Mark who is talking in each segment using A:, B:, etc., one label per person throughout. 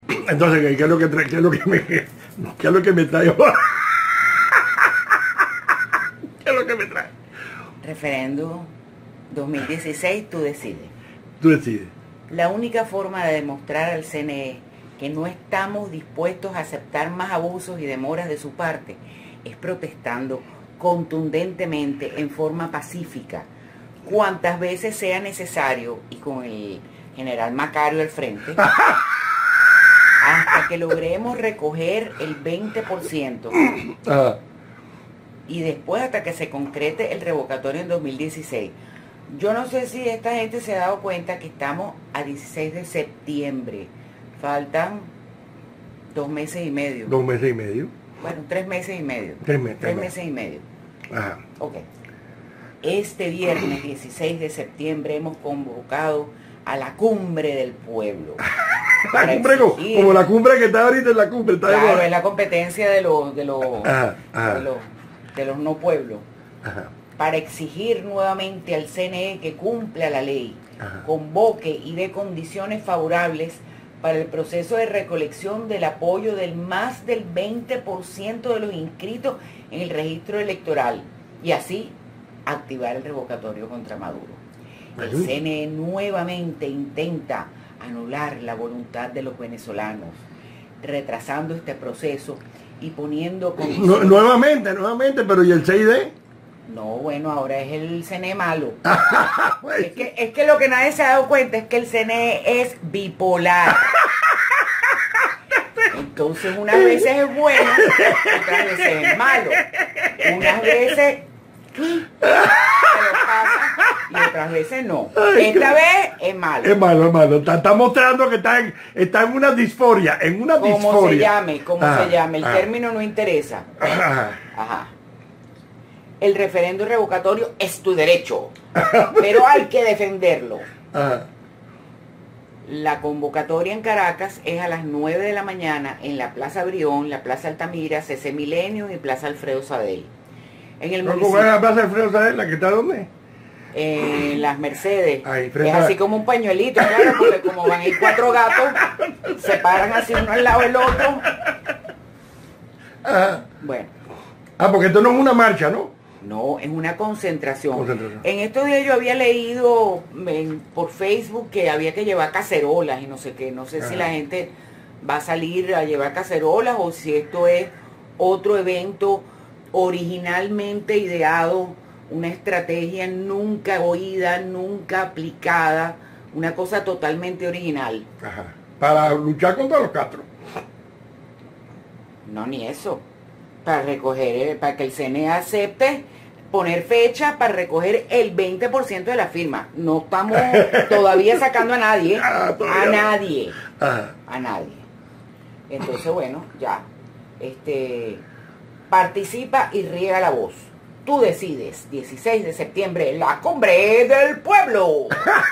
A: Entonces, ¿qué es lo que trae? ¿Qué es lo que me trae ahora? ¿Qué es lo que me trae?
B: Referéndum 2016, tú decides.
A: Tú decides.
B: La única forma de demostrar al CNE que no estamos dispuestos a aceptar más abusos y demoras de su parte es protestando contundentemente en forma pacífica, cuantas veces sea necesario y con el general Macario al frente, hasta que logremos recoger el 20% y después hasta que se concrete el revocatorio en 2016. Yo no sé si esta gente se ha dado cuenta que estamos a 16 de septiembre. Faltan 2 meses y medio.
A: 2 meses y medio.
B: Bueno, 3 meses y medio.
A: 3 meses.
B: 3 meses y medio.
A: Ajá.
B: Ok. Este viernes 16 de septiembre hemos convocado a la cumbre del pueblo.
A: La cumbre como la cumbre que está ahorita en la cumbre. Está
B: claro, es la competencia de los no pueblos.
A: Ajá.
B: Para exigir nuevamente al CNE que cumpla la ley, convoque y dé condiciones favorables para el proceso de recolección del apoyo del más del 20% de los inscritos en el registro electoral y así activar el revocatorio contra Maduro. El CNE nuevamente intenta anular la voluntad de los venezolanos, retrasando este proceso y poniendo condiciones...
A: Nuevamente, pero ¿y el CID?
B: No, bueno, ahora es el CNE malo. es que lo que nadie se ha dado cuenta es que el CNE es bipolar. Entonces unas veces es bueno, otras veces es malo. Unas veces se lo pasa y otras veces no. Esta vez es malo.
A: Es malo. Está mostrando que está en una disforia.
B: Como se llame, el término no interesa. Ajá. El referéndum revocatorio es tu derecho, pero hay que defenderlo. La convocatoria en Caracas es a las 9 de la mañana en la Plaza Brión, la Plaza Altamira, CC Milenio y Plaza Alfredo Sadel. En el municipio,
A: ¿Cómo es la Plaza Alfredo Sadel? ¿La que está dónde?
B: En las Mercedes.
A: Ahí,
B: es así como un pañuelito, claro, porque como van a ir 4 gatos, se paran así uno al lado del otro. Bueno.
A: Porque esto no es una marcha, ¿no?
B: No, es una concentración. En estos días yo había leído por Facebook que había que llevar cacerolas y no sé qué. No sé si la gente va a salir a llevar cacerolas o si esto es otro evento originalmente ideado, una estrategia nunca oída, nunca aplicada, una cosa totalmente original.
A: Para luchar contra los Castro.
B: No, ni eso. Para recoger, para que el CNE acepte poner fecha para recoger el 20% de la firma. No estamos todavía sacando a nadie. A nadie. A nadie. Entonces, bueno, ya. Participa y riega la voz. Tú decides, 16 de septiembre, la cumbre del pueblo.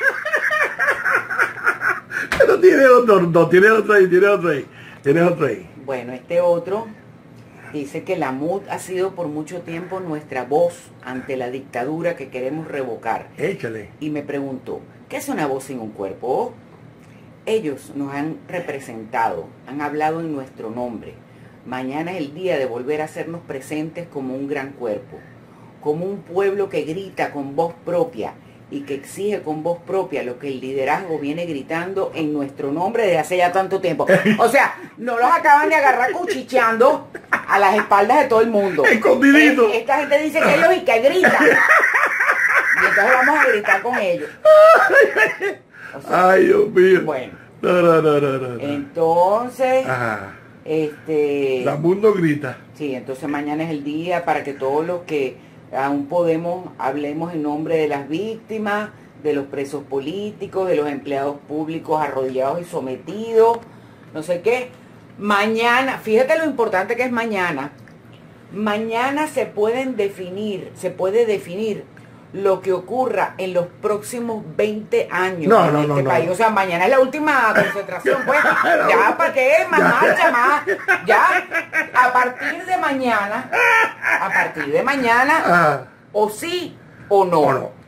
A: Pero tiene otro ahí.
B: Bueno, este otro dice que la MUD ha sido por mucho tiempo nuestra voz ante la dictadura que queremos revocar.
A: Échale.
B: Y me preguntó, ¿qué es una voz sin un cuerpo? Ellos nos han representado, han hablado en nuestro nombre. Mañana es el día de volver a hacernos presentes como un gran cuerpo, como un pueblo que grita con voz propia y que exige con voz propia lo que el liderazgo viene gritando en nuestro nombre desde hace ya tanto tiempo. O sea, no los acaban de agarrar cuchicheando a las espaldas de todo el mundo.
A: Escondidito.
B: Esta gente dice que ellos y que gritan. Y entonces vamos a gritar con ellos. O sea,
A: ay, Dios mío.
B: Bueno.
A: No.
B: Entonces,
A: la mundo grita.
B: Sí, entonces mañana es el día para que todos los que aún podemos, hablemos en nombre de las víctimas, de los presos políticos, de los empleados públicos arrodillados y sometidos, no sé qué. Mañana, fíjate lo importante que es mañana. Mañana se puede definir lo que ocurra en los próximos 20 años en este país. O sea, mañana es la última concentración, pues. Ya, ¿para qué? Más marcha, más. Ya, a partir de mañana, o sí o no.